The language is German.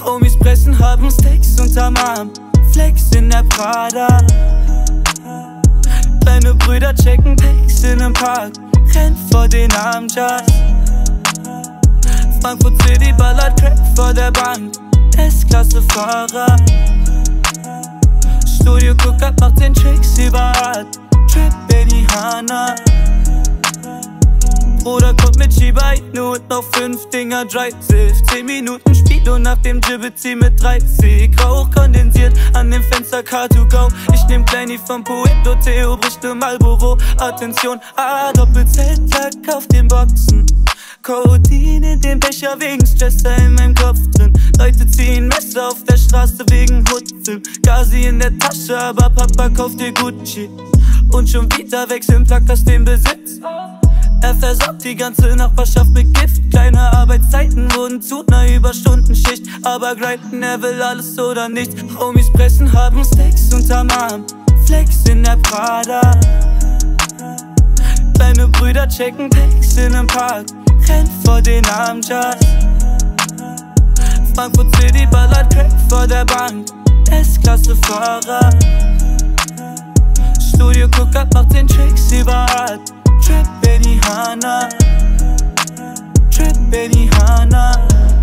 Homies pressen, haben Stacks unterm Arm, Flex in der Prada. Kleine Brüder checken Packs in nem Park, rennt vor den Amjas. Frankfurt City ballert Crack vor der Bank, S-Klasse-Fahrer. Studio Gucker macht den Tricks überall, Trap Benihana. Bruder kommt mit Shiba Inu und noch 5 Dinger Dry Safe. 10 Minuten Speed und nach dem Jibbezieh mit 30 Rauch kondensiert an dem Fenster Car2Go. Ich nehm Kleini vom Poeto, Theo bricht im Marlboro. Attention, Doppelzeltlack auf den Boxen. Codein in dem Becher wegen Stresser in meinem Kopf drin. Leute ziehen Messer auf der Straße wegen Hutfilm. Gazi in der Tasche, aber Papa kauft dir Gucci. Und schon wieder wechseln Plackers den Besitz. Er versorgt die ganze Nachbarschaft mit Gift. Kleine Arbeitszeiten wurden zu ner Überstundenschicht. Aber grinden, er will alles oder nichts. Homies pressen, haben Stacks unterm Arm, Flex in der Prada. Kleine Brüder checken Packs in nem Park, rennt vor den Amjas. Frankfurt City ballert Crack vor der Bank, S-Klasse-Fahrer. Studio Gucker macht den Tricks überall, Trap Benihana, Trap Benihana.